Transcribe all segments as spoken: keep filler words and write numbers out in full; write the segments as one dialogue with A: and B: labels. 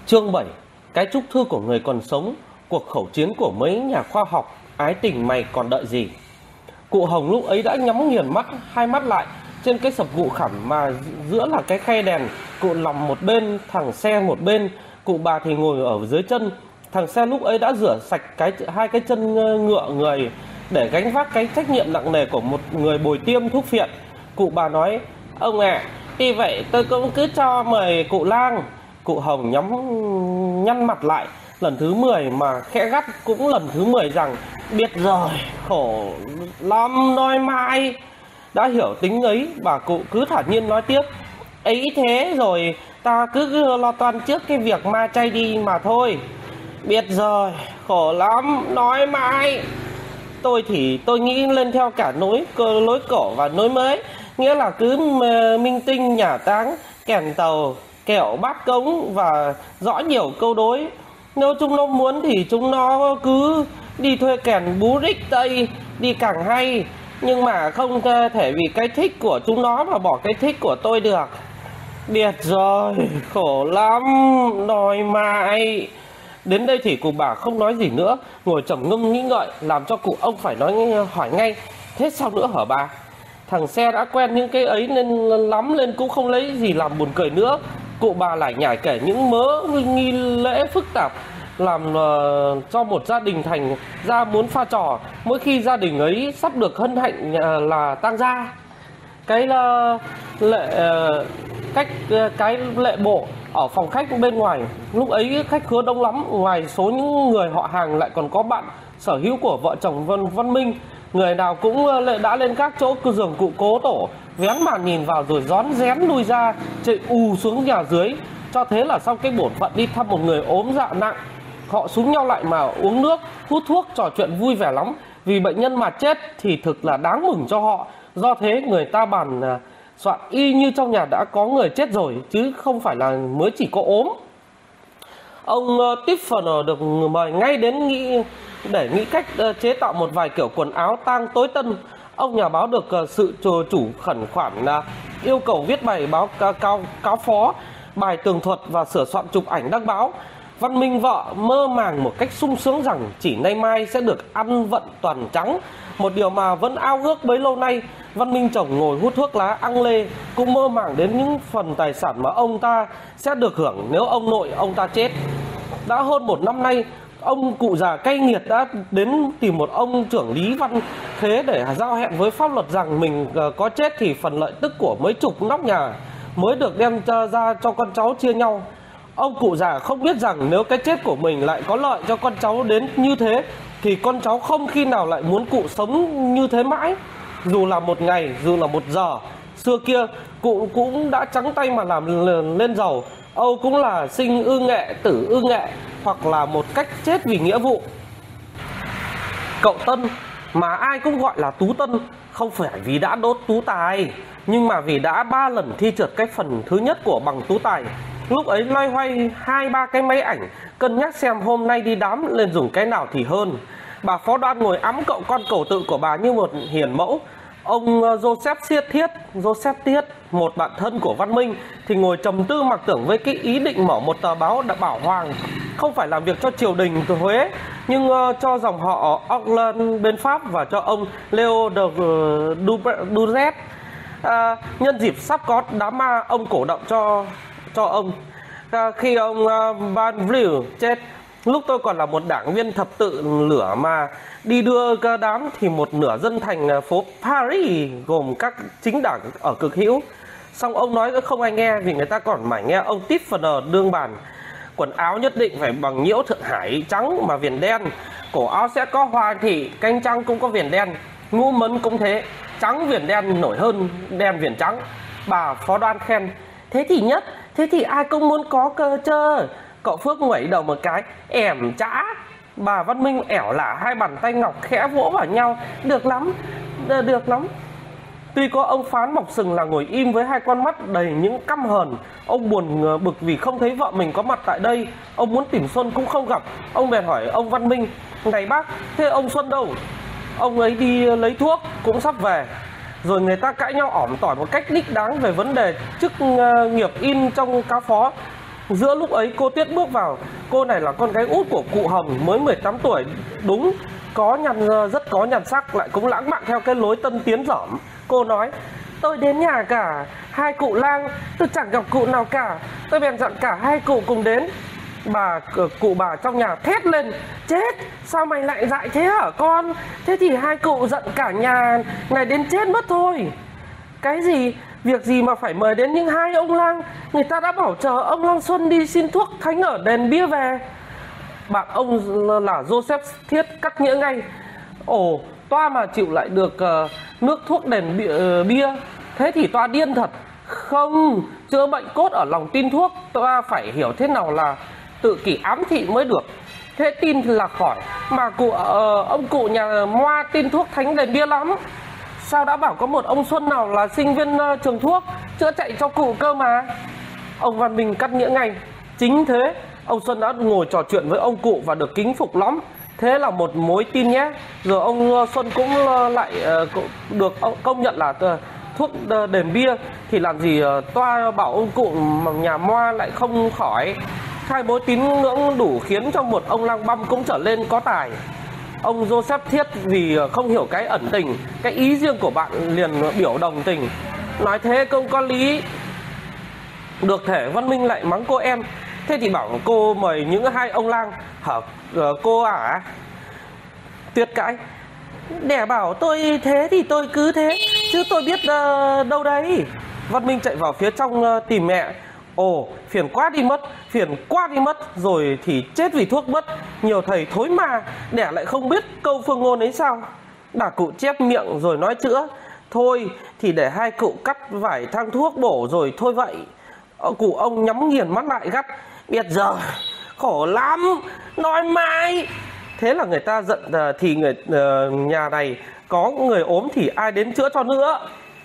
A: Chương bảy. Cái chúc thư của người còn sống. Cuộc khẩu chiến của mấy nhà khoa học. Ái tình mày còn đợi gì? Cụ Hồng lúc ấy đã nhắm nghiền mắt, hai mắt lại. Trên cái sập gụ khảm mà giữa là cái khay đèn. Cụ nằm một bên, thằng Xe một bên. Cụ bà thì ngồi ở dưới chân. Thằng Xe lúc ấy đã rửa sạch cái hai cái chân ngựa người để gánh vác cái trách nhiệm nặng nề của một người bồi tiêm thuốc phiện. Cụ bà nói: "Ông ạ, à, tuy vậy tôi cũng cứ cho mời cụ lang." Cụ Hồng nhắm nhăn mặt lại lần thứ mười mà khẽ gắt cũng lần thứ mười rằng: "Biết rồi, khổ lắm nói mãi." Đã hiểu tính ấy, bà cụ cứ thản nhiên nói tiếp: "Ấy thế rồi, ta cứ lo toan trước cái việc ma chay đi mà thôi." "Biết rồi, khổ lắm nói mãi." Tôi thì tôi nghĩ lên theo cả nối lối cổ và nối mới, nghĩa là cứ minh tinh nhà táng, kèn tàu, kẹo bát cống và rõ nhiều câu đối. Nếu chúng nó muốn thì chúng nó cứ đi thuê kèn bú rích Tây đi càng hay. Nhưng mà không thể vì cái thích của chúng nó mà bỏ cái thích của tôi được. Biết rồi, khổ lắm nói mãi. Đến đây thì cụ bà không nói gì nữa, ngồi trầm ngâm nghĩ ngợi, làm cho cụ ông phải nói hỏi ngay: "Thế sao nữa hả bà?" Thằng Xe đã quen những cái ấy nên lắm lên cũng không lấy gì làm buồn cười nữa. Cụ bà lại nhải kể những mớ nghi lễ phức tạp làm uh, cho một gia đình thành ra muốn pha trò mỗi khi gia đình ấy sắp được hân hạnh uh, là tang gia. Cái uh, lệ uh, cách uh, cái lệ bộ ở phòng khách bên ngoài lúc ấy khách khứa đông lắm. Ngoài số những người họ hàng lại còn có bạn sở hữu của vợ chồng Văn, Văn Minh. Người nào cũng đã lên các chỗ cứ giường cụ Cố Tổ, vén màn nhìn vào rồi rón rén lui ra, chạy ù xuống nhà dưới. Cho thế là sau cái bổn phận đi thăm một người ốm dạ nặng, họ xúm nhau lại mà uống nước, hút thuốc, trò chuyện vui vẻ lắm. Vì bệnh nhân mà chết thì thực là đáng mừng cho họ. Do thế người ta bàn soạn y như trong nhà đã có người chết rồi, chứ không phải là mới chỉ có ốm. Ông uh, Tiffany được mời ngay đến nghĩ để nghĩ cách uh, chế tạo một vài kiểu quần áo tang tối tân. Ông nhà báo được uh, sự chủ khẩn khoản uh, yêu cầu viết bài báo uh, cáo, cáo phó, bài tường thuật và sửa soạn chụp ảnh đăng báo. Văn Minh vợ mơ màng một cách sung sướng rằng chỉ nay mai sẽ được ăn vận toàn trắng, một điều mà vẫn ao ước bấy lâu nay. Văn Minh chồng ngồi hút thuốc lá ăn lê, cũng mơ màng đến những phần tài sản mà ông ta sẽ được hưởng nếu ông nội ông ta chết. Đã hơn một năm nay, ông cụ già cay nghiệt đã đến tìm một ông trưởng lý Văn Khế để giao hẹn với pháp luật rằng mình có chết thì phần lợi tức của mấy chục nóc nhà mới được đem ra cho con cháu chia nhau. Ông cụ già không biết rằng nếu cái chết của mình lại có lợi cho con cháu đến như thế thì con cháu không khi nào lại muốn cụ sống như thế mãi. Dù là một ngày, dù là một giờ. Xưa kia cụ cũng đã trắng tay mà làm lên giàu. Âu cũng là sinh ư nghệ, tử ư nghệ, hoặc là một cách chết vì nghĩa vụ. Cậu Tân, mà ai cũng gọi là Tú Tân, không phải vì đã đốt tú tài, nhưng mà vì đã ba lần thi trượt cái phần thứ nhất của bằng tú tài. Lúc ấy loay hoay hai ba cái máy ảnh, cân nhắc xem hôm nay đi đám lên dùng cái nào thì hơn. Bà Phó Đoan ngồi ẵm cậu con cẩu tự của bà như một hiền mẫu. Ông Joseph Siết Thiết, Joseph Tiết, một bạn thân của Văn Minh, thì ngồi trầm tư mặc tưởng với cái ý định mở một tờ báo đã bảo hoàng, không phải làm việc cho triều đình từ Huế, nhưng uh, cho dòng họ Auckland bên Pháp và cho ông Leo de Duret. Uh, nhân dịp sắp có đám ma, ông cổ động cho cho ông. Uh, khi ông uh, Van Vliet chết, lúc tôi còn là một đảng viên thập tự lửa mà đi đưa đám thì một nửa dân thành phố Paris gồm các chính đảng ở cực hữu. Xong ông nói không ai nghe vì người ta còn mải nghe ông Tiffany đương bàn. Quần áo nhất định phải bằng nhiễu Thượng Hải trắng mà viền đen. Cổ áo sẽ có hoa thị, cánh trắng cũng có viền đen. Ngũ mấn cũng thế, trắng viền đen nổi hơn đen viền trắng. Bà Phó Đoan khen: "Thế thì nhất, thế thì ai cũng muốn có cơ chơ." Cậu Phước ngoẩy đầu một cái: "Ẻm chã." Bà Văn Minh ẻo lả hai bàn tay ngọc khẽ vỗ vào nhau: "Được lắm, đ- được lắm." Tuy có ông Phán Mộc Sừng là ngồi im với hai con mắt đầy những căm hờn. Ông buồn bực vì không thấy vợ mình có mặt tại đây. Ông muốn tìm Xuân cũng không gặp. Ông bèn hỏi ông Văn Minh: "Này bác, thế ông Xuân đâu?" Ông ấy đi lấy thuốc, cũng sắp về. Rồi người ta cãi nhau ỏm tỏi một cách đích đáng về vấn đề chức nghiệp in trong cáo phó. Giữa lúc ấy cô Tuyết bước vào. Cô này là con gái út của cụ Hồng, mới mười tám tuổi, đúng có nhăn, rất có nhàn sắc, lại cũng lãng mạn theo cái lối tân tiến dỏm. Cô nói: tôi đến nhà cả hai cụ lang, tôi chẳng gặp cụ nào cả, tôi bèn dặn cả hai cụ cùng đến. Bà cụ bà trong nhà thét lên: chết, sao mày lại dại thế hả con? Thế thì hai cụ giận cả nhà này đến chết mất thôi. Cái gì? Việc gì mà phải mời đến những hai ông lang? Người ta đã bảo chờ ông Lang Xuân đi xin thuốc thánh ở đền bia về. Bạn ông là Joseph Thiết cắt nghĩa ngay: ồ, toa mà chịu lại được uh, nước thuốc đền bia, uh, bia thế thì toa điên thật. Không, chữa bệnh cốt ở lòng tin thuốc, toa phải hiểu thế nào là tự kỷ ám thị mới được. Thế tin là khỏi, mà cụ uh, ông cụ nhà Moa tin thuốc thánh đền bia lắm. Sao đã bảo có một ông Xuân nào là sinh viên uh, trường thuốc chữa chạy cho cụ cơ mà. Ông Văn Minh cắt nghĩa ngay: chính thế, ông Xuân đã ngồi trò chuyện với ông cụ và được kính phục lắm. Thế là một mối tin nhé. Rồi ông Xuân cũng lại uh, được công nhận là uh, thuốc uh, đền bia. Thì làm gì uh, toa bảo ông cụ mà nhà Moa lại không khỏi. Hai mối tín ngưỡng đủ khiến cho một ông lang băm cũng trở lên có tài. Ông Joseph Thiết vì không hiểu cái ẩn tình, cái ý riêng của bạn liền biểu đồng tình: nói thế không có lý. Được thể Văn Minh lại mắng cô em: thế thì bảo cô mời những hai ông lang hả cô à? Tuyết cãi: đẻ bảo tôi thế thì tôi cứ thế, chứ tôi biết uh, đâu đấy. Văn Minh chạy vào phía trong uh, tìm mẹ: ồ, phiền quá đi mất, phiền quá đi mất, rồi thì chết vì thuốc mất. Nhiều thầy thối mà, đẻ lại không biết câu phương ngôn ấy sao? Bà cụ chép miệng rồi nói chữa: thôi thì để hai cụ cắt vài thang thuốc bổ rồi thôi vậy. Cụ ông nhắm nghiền mắt lại gắt: biết giờ, khổ lắm, nói mãi. Thế là người ta giận thì người uh, nhà này có người ốm thì ai đến chữa cho nữa.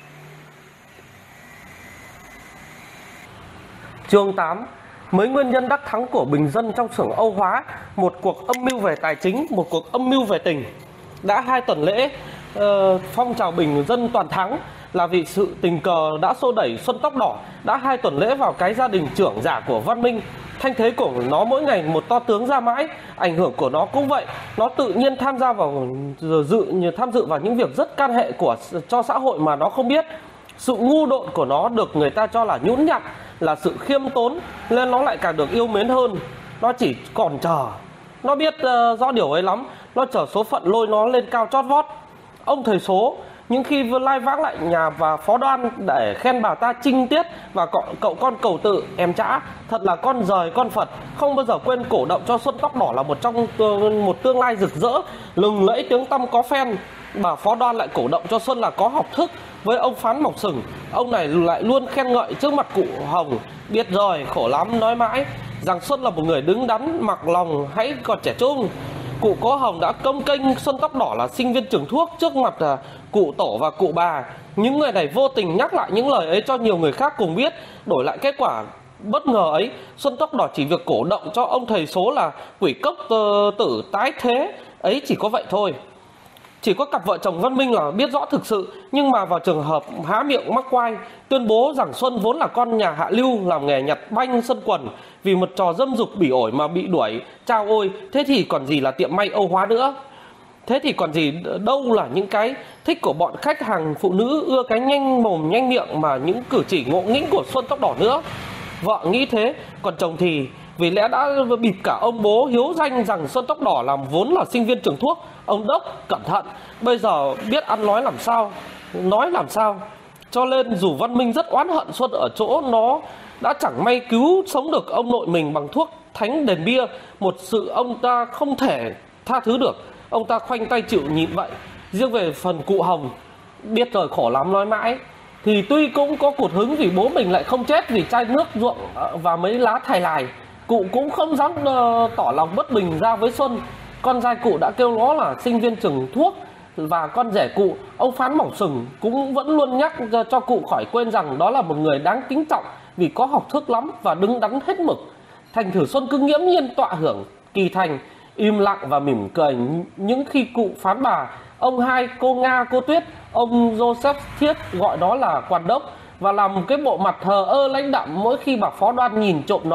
A: Chương tám. Mấy nguyên nhân đắc thắng của bình dân trong xưởng Âu Hóa. Một cuộc âm mưu về tài chính, một cuộc âm mưu về tình. Đã hai tuần lễ uh, phong trào bình dân toàn thắng là vì sự tình cờ đã xô đẩy Xuân Tóc Đỏ. Đã hai tuần lễ vào cái gia đình trưởng giả của Văn Minh. Thanh thế của nó mỗi ngày một to tướng ra mãi. Ảnh hưởng của nó cũng vậy. Nó tự nhiên tham gia vào dự tham dự vào những việc rất can hệ của cho xã hội mà nó không biết. Sự ngu độn của nó được người ta cho là nhũn nhặn, là sự khiêm tốn, nên nó lại càng được yêu mến hơn. Nó chỉ còn chờ. Nó biết uh, rõ điều ấy lắm. Nó chờ số phận lôi nó lên cao chót vót. Ông thầy số những khi vừa lai vãng lại nhà và phó đoan để khen bà ta trinh tiết và cậu, cậu con cầu tự em Trã thật là con rời con Phật, không bao giờ quên cổ động cho Xuân Tóc Đỏ là một trong một tương lai rực rỡ lừng lẫy tiếng tăm có phen. Bà phó đoan lại cổ động cho Xuân là có học thức. Với ông Phán Mộc Sừng, ông này lại luôn khen ngợi trước mặt cụ Hồng: biết rồi, khổ lắm, nói mãi rằng Xuân là một người đứng đắn, mặc lòng hãy còn trẻ trung. Cụ Cố Hồng đã công kênh Xuân Tóc Đỏ là sinh viên trường thuốc trước mặt uh, cụ tổ và cụ bà. Những người này vô tình nhắc lại những lời ấy cho nhiều người khác cùng biết. Đổi lại kết quả bất ngờ ấy, Xuân Tóc Đỏ chỉ việc cổ động cho ông thầy số là quỷ cốc uh, tử tái thế ấy, chỉ có vậy thôi. Chỉ có cặp vợ chồng Văn Minh là biết rõ thực sự, nhưng mà vào trường hợp há miệng mắc quai, tuyên bố rằng Xuân vốn là con nhà hạ lưu, làm nghề nhặt banh sân quần, vì một trò dâm dục bỉ ổi mà bị đuổi. Chao ôi, thế thì còn gì là tiệm may Âu Hóa nữa. Thế thì còn gì đâu là những cái thích của bọn khách hàng phụ nữ ưa cái nhanh mồm nhanh miệng mà những cử chỉ ngộ nghĩnh của Xuân Tóc Đỏ nữa. Vợ nghĩ thế, còn chồng thì vì lẽ đã bịp cả ông bố hiếu danh rằng Xuân Tóc Đỏ làm vốn là sinh viên trường thuốc. Ông đốc cẩn thận, bây giờ biết ăn nói làm sao, nói làm sao. Cho nên dù Văn Minh rất oán hận Xuân ở chỗ nó đã chẳng may cứu sống được ông nội mình bằng thuốc thánh đền bia, một sự ông ta không thể tha thứ được. Ông ta khoanh tay chịu nhịn vậy. Riêng về phần cụ Hồng, biết rồi, khổ lắm, nói mãi, thì tuy cũng có cụt hứng vì bố mình lại không chết vì chai nước ruộng và mấy lá thải lài. Cụ cũng không dám uh, tỏ lòng bất bình ra với Xuân. Con trai cụ đã kêu nó là sinh viên trường thuốc, và con rể cụ, ông Phán Mỏng Sừng, cũng vẫn luôn nhắc cho cụ khỏi quên rằng đó là một người đáng kính trọng vì có học thức lắm và đứng đắn hết mực. Thành thử Xuân cứ nghiễm nhiên tọa hưởng kỳ thành, im lặng và mỉm cười những khi cụ phán bà. Ông hai, cô Nga, cô Tuyết, ông Joseph Thiết gọi đó là quan đốc, và làm cái bộ mặt thờ ơ lãnh đạm mỗi khi bà phó đoan nhìn trộm nó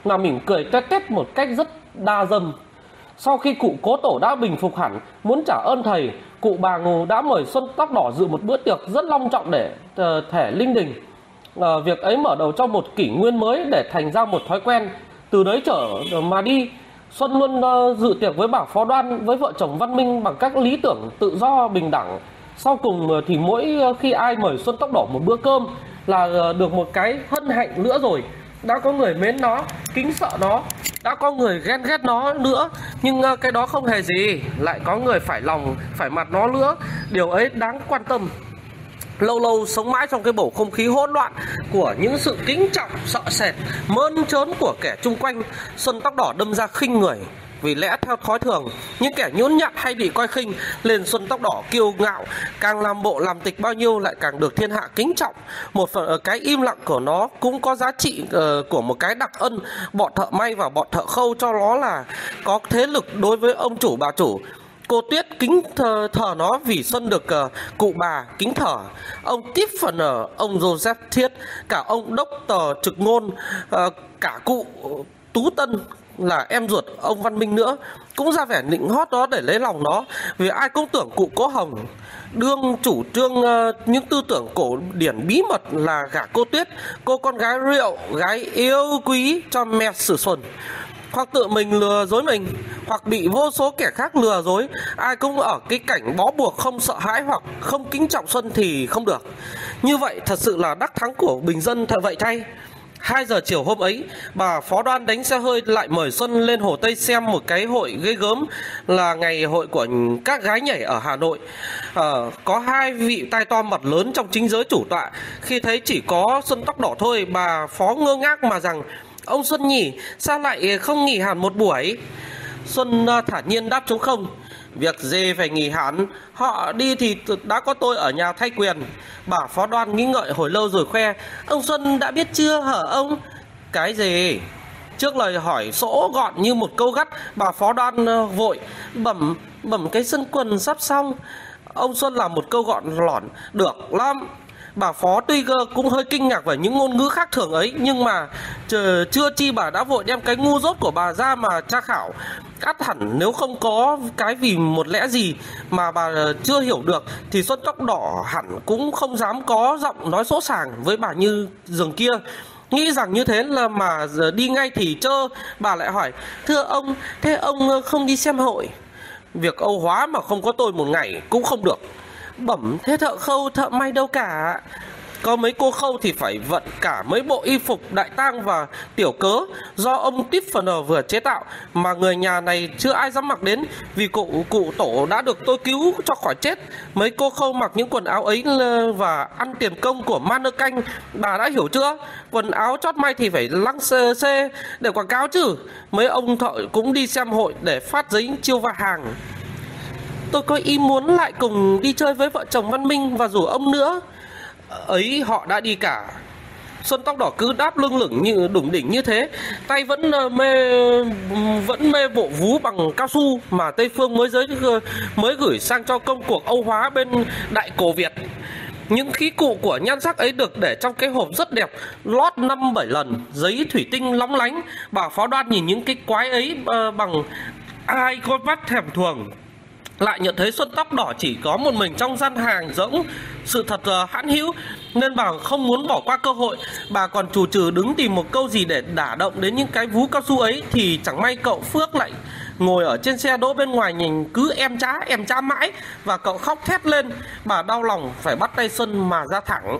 A: mà mỉm cười tét tét một cách rất đa dâm. Sau khi cụ cố tổ đã bình phục hẳn, muốn trả ơn thầy, cụ bà Ngù đã mời Xuân Tóc Đỏ dự một bữa tiệc rất long trọng để uh, thể linh đình. Uh, việc ấy mở đầu cho một kỷ nguyên mới để thành ra một thói quen. Từ đấy trở mà đi, Xuân luôn uh, dự tiệc với bà Phó Đoan, với vợ chồng Văn Minh bằng các lý tưởng tự do bình đẳng. Sau cùng uh, thì mỗi uh, khi ai mời Xuân Tóc Đỏ một bữa cơm là uh, được một cái hân hạnh nữa rồi. Đã có người mến nó, kính sợ nó, đã có người ghen ghét nó nữa. Nhưng uh, cái đó không hề gì, lại có người phải lòng, phải mặt nó nữa. Điều ấy đáng quan tâm. Lâu lâu sống mãi trong cái bầu không khí hỗn loạn của những sự kính trọng, sợ sệt, mơn trớn của kẻ chung quanh, Xuân Tóc Đỏ đâm ra khinh người. Vì lẽ theo thói thường, những kẻ nhún nhặt hay bị coi khinh, lên Xuân Tóc Đỏ kiêu ngạo, càng làm bộ làm tịch bao nhiêu lại càng được thiên hạ kính trọng. Một phần cái im lặng của nó cũng có giá trị uh, của một cái đặc ân. Bọn thợ may và bọn thợ khâu cho nó là có thế lực đối với ông chủ bà chủ. Cô Tuyết kính thờ, thờ nó vì Xuân được uh, cụ bà kính thờ. Ông Tiếp Phần ở ông Joseph Thiết, cả ông Đốc Tờ Trực Ngôn, uh, cả cụ uh, Tú Tân là em ruột ông Văn Minh nữa cũng ra vẻ nịnh hót đó để lấy lòng nó. Vì ai cũng tưởng cụ Cố Hồng đương chủ trương uh, những tư tưởng cổ điển bí mật là gả cô Tuyết, cô con gái rượu, gái yêu quý cho mẹ Sử Xuân. Hoặc tự mình lừa dối mình, hoặc bị vô số kẻ khác lừa dối. Ai cũng ở cái cảnh bó buộc, không sợ hãi hoặc không kính trọng Xuân thì không được. Như vậy thật sự là đắc thắng của bình dân thật vậy thay. Hai giờ chiều hôm ấy, bà Phó Đoan đánh xe hơi lại mời Xuân lên Hồ Tây xem một cái hội ghê gớm, là ngày hội của các gái nhảy ở Hà Nội. à, Có hai vị tai to mặt lớn trong chính giới chủ tọa. Khi thấy chỉ có Xuân Tóc Đỏ thôi, bà Phó ngơ ngác mà rằng: "Ông Xuân nhỉ, sao lại không nghỉ hẳn một buổi?" Xuân thản nhiên đáp trống không: "Việc gì phải nghỉ hẳn, họ đi thì đã có tôi ở nhà thay quyền." Bà Phó Đoan nghĩ ngợi hồi lâu rồi khoe: "Ông Xuân đã biết chưa hả ông?" "Cái gì?" Trước lời hỏi sỗ gọn như một câu gắt, bà Phó Đoan vội bẩm bẩm cái sân quần sắp xong. Ông Xuân làm một câu gọn lỏn: "Được lắm." Bà Phó tuy cũng hơi kinh ngạc về những ngôn ngữ khác thường ấy, nhưng mà chưa chi bà đã vội đem cái ngu dốt của bà ra mà tra khảo. Ắt hẳn nếu không có cái vì một lẽ gì mà bà chưa hiểu được thì Xuân Tóc Đỏ hẳn cũng không dám có giọng nói sỗ sàng với bà như giường kia. Nghĩ rằng như thế là mà đi ngay thì chơ, bà lại hỏi: "Thưa ông, thế ông không đi xem hội?" "Việc Âu hóa mà không có tôi một ngày cũng không được." "Bẩm, thế thợ khâu thợ may đâu cả?" "Có mấy cô khâu thì phải vận cả mấy bộ y phục đại tang và tiểu cớ do ông Tiếp Phần vừa chế tạo, mà người nhà này chưa ai dám mặc đến, vì cụ cụ tổ đã được tôi cứu cho khỏi chết. Mấy cô khâu mặc những quần áo ấy và ăn tiền công của man nơ canh, bà đã hiểu chưa? Quần áo chót may thì phải lăng xê, xê để quảng cáo chứ. Mấy ông thợ cũng đi xem hội để phát giấy chiêu và hàng." "Tôi có ý muốn lại cùng đi chơi với vợ chồng Văn Minh và rủ ông nữa." "Ấy họ đã đi cả." Xuân Tóc Đỏ cứ đáp lưng lửng như đủng đỉnh như thế, tay vẫn mê vẫn mê bộ vú bằng cao su mà Tây Phương mới giới mới gửi sang cho công cuộc Âu hóa bên Đại Cổ Việt. Những khí cụ của nhan sắc ấy được để trong cái hộp rất đẹp, lót năm bảy lần, giấy thủy tinh lóng lánh. Bà Phó Đoan nhìn những cái quái ấy uh, bằng ai con mắt thèm thuồng, lại nhận thấy Xuân Tóc Đỏ chỉ có một mình trong gian hàng rỗng, sự thật uh, hãn hữu, nên bà không muốn bỏ qua cơ hội. Bà còn chù chừ đứng tìm một câu gì để đả động đến những cái vú cao su ấy, thì chẳng may cậu Phước lại ngồi ở trên xe đỗ bên ngoài nhìn cứ em chá em chá mãi, và cậu khóc thét lên. Bà đau lòng phải bắt tay Xuân mà ra thẳng.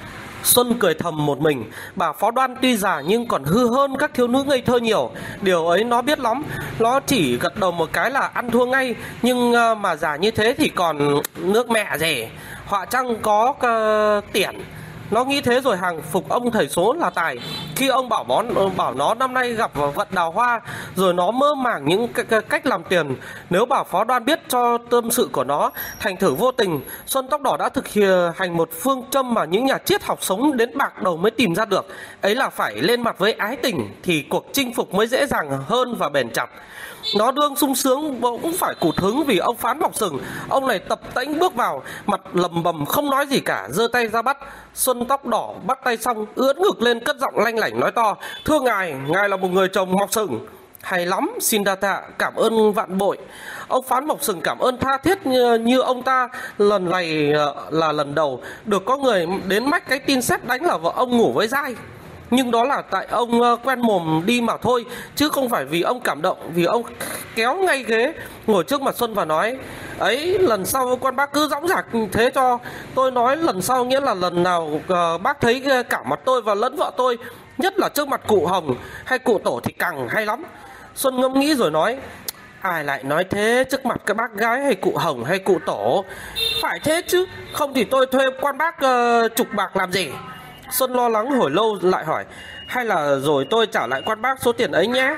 A: Xuân cười thầm một mình. Bà Phó Đoan tuy già nhưng còn hư hơn các thiếu nữ ngây thơ nhiều. Điều ấy nó biết lắm. Nó chỉ gật đầu một cái là ăn thua ngay. Nhưng mà già như thế thì còn nước mẹ gì. Họa chăng có uh, tiền. Nó nghĩ thế rồi hàng phục ông thầy số là tài. Khi ông bảo, bón, bảo nó năm nay gặp vận đào hoa, rồi nó mơ màng những cách làm tiền. Nếu Bảo Phó Đoan biết cho tâm sự của nó, thành thử vô tình Xuân Tóc Đỏ đã thực hành một phương châm mà những nhà triết học sống đến bạc đầu mới tìm ra được. Ấy là phải lên mặt với ái tình thì cuộc chinh phục mới dễ dàng hơn và bền chặt. Nó đương sung sướng bỗng phải cụt hứng vì ông Phán Mọc Sừng. Ông này tập tễnh bước vào, mặt lầm bầm không nói gì cả, giơ tay ra bắt. Xuân Tóc Đỏ bắt tay xong ưỡn ngực lên cất giọng lanh lảnh nói to: "Thưa ngài, ngài là một người chồng mọc sừng." "Hay lắm, xin đa tạ, cảm ơn vạn bội." Ông Phán Mọc Sừng cảm ơn tha thiết như, như ông ta lần này là lần đầu được có người đến mách cái tin sét đánh là vợ ông ngủ với giai. Nhưng đó là tại ông quen mồm đi mà thôi, chứ không phải vì ông cảm động. Vì ông kéo ngay ghế ngồi trước mặt Xuân và nói: "Ấy, lần sau quan bác cứ dõng dạc thế cho." Tôi nói lần sau nghĩa là lần nào uh, bác thấy cả mặt tôi và lẫn vợ tôi, nhất là trước mặt cụ Hồng hay cụ Tổ thì càng hay lắm. Xuân ngẫm nghĩ rồi nói: "Ai lại nói thế trước mặt các bác gái hay cụ Hồng hay cụ Tổ? Phải thế chứ, không thì tôi thuê quan bác uh, chục bạc làm gì?" Xuân lo lắng hồi lâu lại hỏi: "Hay là rồi tôi trả lại quan bác số tiền ấy nhé?"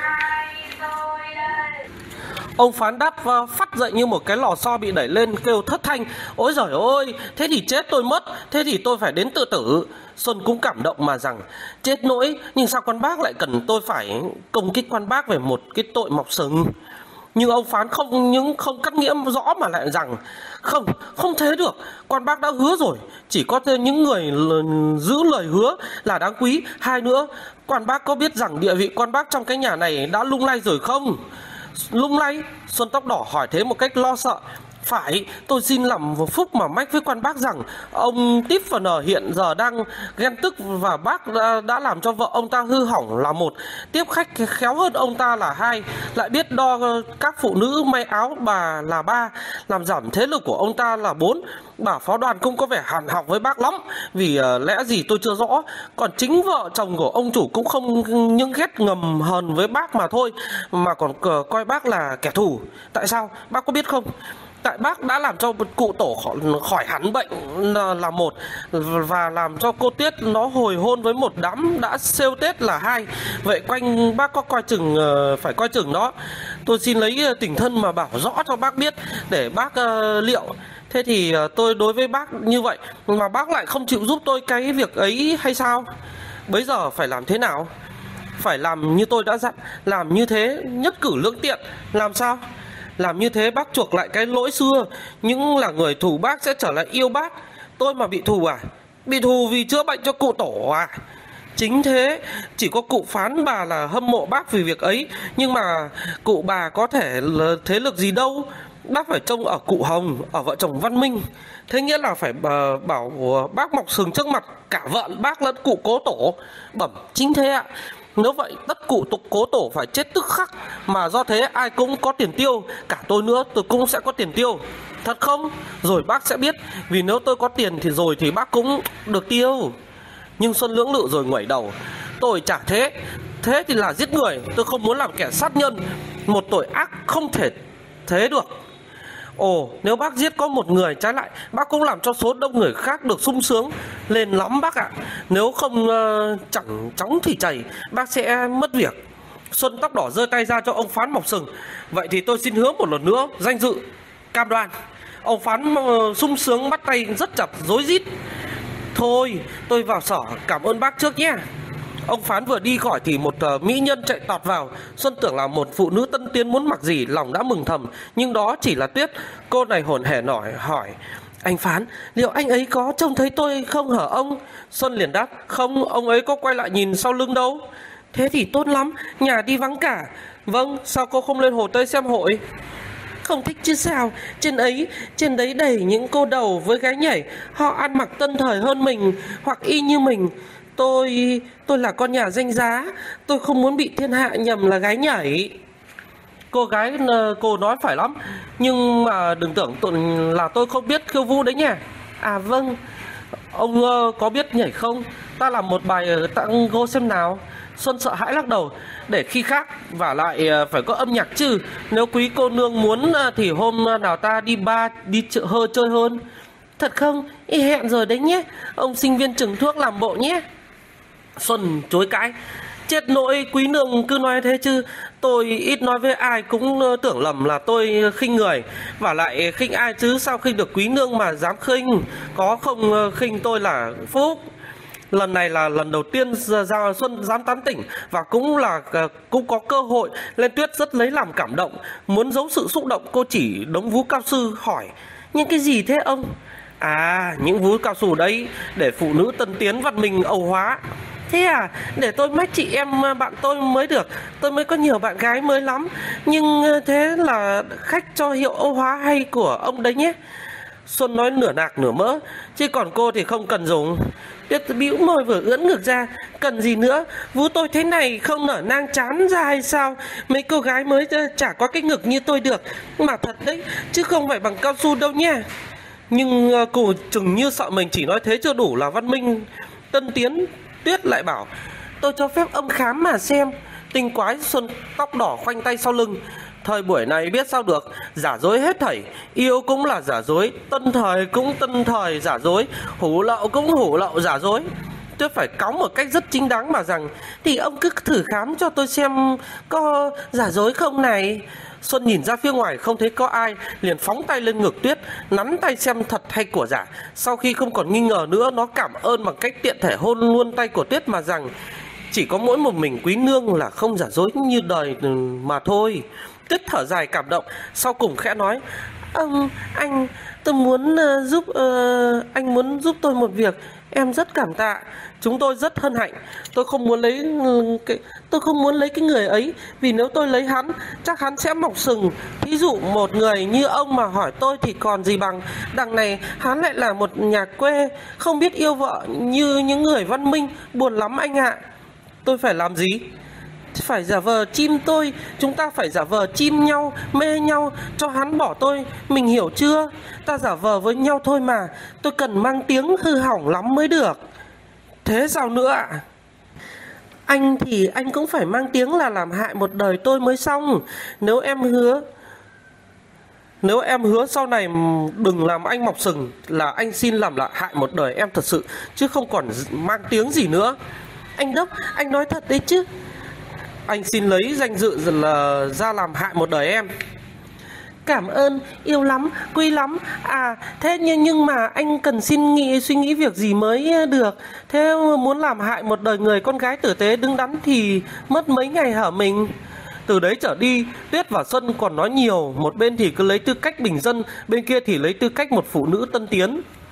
A: Ông Phán đáp và phát dậy như một cái lò xo bị đẩy lên, kêu thất thanh: "Ôi giời ơi, thế thì chết tôi mất, thế thì tôi phải đến tự tử." Xuân cũng cảm động mà rằng: "Chết nỗi, nhưng sao quan bác lại cần tôi phải công kích quan bác về một cái tội mọc sừng?" Nhưng ông Phán không những không cắt nghĩa rõ mà lại rằng: "Không, không thế được, quan bác đã hứa rồi, chỉ có những người giữ lời hứa là đáng quý. Hai nữa, quan bác có biết rằng địa vị quan bác trong cái nhà này đã lung lay rồi không?" "Lung lay?" Xuân Tóc Đỏ hỏi thế một cách lo sợ. "Phải, tôi xin làm phúc mà mách với quan bác rằng ông Típ và Nờ hiện giờ đang ghen tức và bác đã, đã làm cho vợ ông ta hư hỏng là một, tiếp khách khéo hơn ông ta là hai, lại biết đo các phụ nữ may áo bà là ba, làm giảm thế lực của ông ta là bốn. Bà Phó Đoàn cũng có vẻ hàn học với bác lắm, vì uh, lẽ gì tôi chưa rõ. Còn chính vợ chồng của ông chủ cũng không những ghét ngầm hờn với bác mà thôi, mà còn uh, coi bác là kẻ thù. Tại sao? Bác có biết không? Tại bác đã làm cho cụ Tổ khỏi hẳn bệnh là một, và làm cho cô Tiết nó hồi hôn với một đám đã xêu Tết là hai. Vậy quanh bác có coi chừng, phải coi chừng nó. Tôi xin lấy tình thân mà bảo rõ cho bác biết để bác uh, liệu. Thế thì uh, tôi đối với bác như vậy mà bác lại không chịu giúp tôi cái việc ấy hay sao? Bây giờ phải làm thế nào? Phải làm như tôi đã dặn, làm như thế nhất cử lưỡng tiện. Làm sao? Làm như thế bác chuộc lại cái lỗi xưa, những là người thù bác sẽ trở lại yêu bác. Tôi mà bị thù à? Bị thù vì chữa bệnh cho cụ Tổ à? Chính thế, chỉ có cụ Phán bà là hâm mộ bác vì việc ấy. Nhưng mà cụ bà có thể là thế lực gì đâu. Bác phải trông ở cụ Hồng, ở vợ chồng Văn Minh. Thế nghĩa là phải bảo bác mọc sừng trước mặt cả vợ bác lẫn cụ Cố Tổ. Bẩm chính thế ạ. Nếu vậy tất cụ tục Cố Tổ phải chết tức khắc. Mà do thế ai cũng có tiền tiêu. Cả tôi nữa tôi cũng sẽ có tiền tiêu. Thật không? Rồi bác sẽ biết. Vì nếu tôi có tiền thì rồi thì bác cũng được tiêu." Nhưng Xuân lưỡng lự rồi ngoẩy đầu: "Tôi chả thế. Thế thì là giết người. Tôi không muốn làm kẻ sát nhân. Một tội ác không thể thế được." "Ồ, nếu bác giết có một người, trái lại bác cũng làm cho số đông người khác được sung sướng lên lắm bác ạ. Nếu không uh, chẳng chóng thì chảy, bác sẽ mất việc." Xuân Tóc Đỏ giơ tay ra cho ông Phán Mọc Sừng: "Vậy thì tôi xin hứa một lần nữa, danh dự, cam đoan." Ông Phán uh, sung sướng bắt tay rất chặt, rối rít: "Thôi, tôi vào sở cảm ơn bác trước nhé." Ông Phán vừa đi khỏi thì một uh, mỹ nhân chạy tọt vào. Xuân tưởng là một phụ nữ tân tiến muốn mặc gì, lòng đã mừng thầm. Nhưng đó chỉ là Tuyết. Cô này hổn hển nổi hỏi: "Anh Phán, liệu anh ấy có trông thấy tôi không hả ông?" Xuân liền đáp: "Không, ông ấy có quay lại nhìn sau lưng đâu." "Thế thì tốt lắm, nhà đi vắng cả." "Vâng, sao cô không lên Hồ Tây xem hội?" "Không thích chứ sao, trên ấy, trên đấy đầy những cô đầu với gái nhảy. Họ ăn mặc tân thời hơn mình, hoặc y như mình. Tôi, tôi là con nhà danh giá, tôi không muốn bị thiên hạ nhầm là gái nhảy." Cô gái cô nói phải lắm, nhưng mà đừng tưởng tôi là tôi không biết khiêu vũ đấy nha. "À vâng, ông uh, có biết nhảy không? Ta làm một bài tango xem nào." Xuân sợ hãi lắc đầu: "Để khi khác, vả lại uh, phải có âm nhạc chứ. Nếu quý cô nương muốn uh, thì hôm nào ta đi bar, đi chợ hơi chơi hơn." "Thật không? Ý hẹn rồi đấy nhé. Ông sinh viên trừng thuốc làm bộ nhé." Xuân chối cãi: Chết nỗi quý nương cứ nói thế chứ tôi ít nói với ai cũng tưởng lầm là tôi khinh người. Và lại khinh ai chứ sao khinh được quý nương mà dám khinh. Có không khinh tôi là phúc. Lần này là lần đầu tiên Giao Xuân dám tán tỉnh. Và cũng là cũng có cơ hội. Lên Tuyết rất lấy làm cảm động. Muốn giấu sự xúc động, cô chỉ đống vú cao su hỏi: những cái gì thế ông? À, những vú cao su đấy để phụ nữ tân tiến văn minh Âu hóa. Thế à, để tôi mách chị em bạn tôi mới được. Tôi mới có nhiều bạn gái mới lắm. Nhưng thế là khách cho hiệu Âu hóa hay của ông đấy nhé. Xuân nói nửa nạc nửa mỡ: chứ còn cô thì không cần dùng. Tuyết bĩu môi vừa ưỡn ngực ra: cần gì nữa, vú tôi thế này không nở nang chán ra hay sao? Mấy cô gái mới chả có cái ngực như tôi được. Mà thật đấy, chứ không phải bằng cao su đâu nha. Nhưng cô chừng như sợ mình chỉ nói thế chưa đủ là văn minh tân tiến. Tuyết lại bảo: tôi cho phép ông khám mà xem. Tinh quái Xuân tóc đỏ khoanh tay sau lưng: thời buổi này biết sao được, giả dối hết thảy. Yêu cũng là giả dối, tân thời cũng tân thời giả dối, hủ lậu cũng hủ lậu giả dối. Tuyết phải cáu một cách rất chính đáng mà rằng: thì ông cứ thử khám cho tôi xem có giả dối không này. Xuân nhìn ra phía ngoài không thấy có ai, liền phóng tay lên ngực Tuyết, nắn tay xem thật hay của giả. Sau khi không còn nghi ngờ nữa, nó cảm ơn bằng cách tiện thể hôn luôn tay của Tuyết mà rằng: chỉ có mỗi một mình quý nương là không giả dối như đời mà thôi. Tuyết thở dài cảm động, sau cùng khẽ nói: Ông, anh, tôi muốn uh, giúp uh, anh muốn giúp tôi một việc. Em rất cảm tạ. Chúng tôi rất hân hạnh. Tôi không muốn lấy cái tôi không muốn lấy cái người ấy, vì nếu tôi lấy hắn, chắc hắn sẽ mọc sừng. Thí dụ một người như ông mà hỏi tôi thì còn gì bằng. Đằng này hắn lại là một nhà quê, không biết yêu vợ như những người văn minh. Buồn lắm anh ạ. Tôi phải làm gì? Phải giả vờ chim tôi. Chúng ta phải giả vờ chim nhau, mê nhau, cho hắn bỏ tôi. Mình hiểu chưa? Ta giả vờ với nhau thôi mà. Tôi cần mang tiếng hư hỏng lắm mới được. Thế sao nữa ạ? Anh thì anh cũng phải mang tiếng là làm hại một đời tôi mới xong. Nếu em hứa Nếu em hứa sau này đừng làm anh mọc sừng, là anh xin làm lại hại một đời em thật sự, chứ không còn mang tiếng gì nữa. Anh Đốc, anh nói thật đấy chứ? Anh xin lấy danh dự là ra làm hại một đời em. Cảm ơn, yêu lắm, quý lắm. À, thế nhưng, nhưng mà anh cần xin nghĩ suy nghĩ việc gì mới được. Thế muốn làm hại một đời người con gái tử tế đứng đắn thì mất mấy ngày hả mình? Từ đấy trở đi, Tuyết và Xuân còn nói nhiều. Một bên thì cứ lấy tư cách bình dân, bên kia thì lấy tư cách một phụ nữ tân tiến.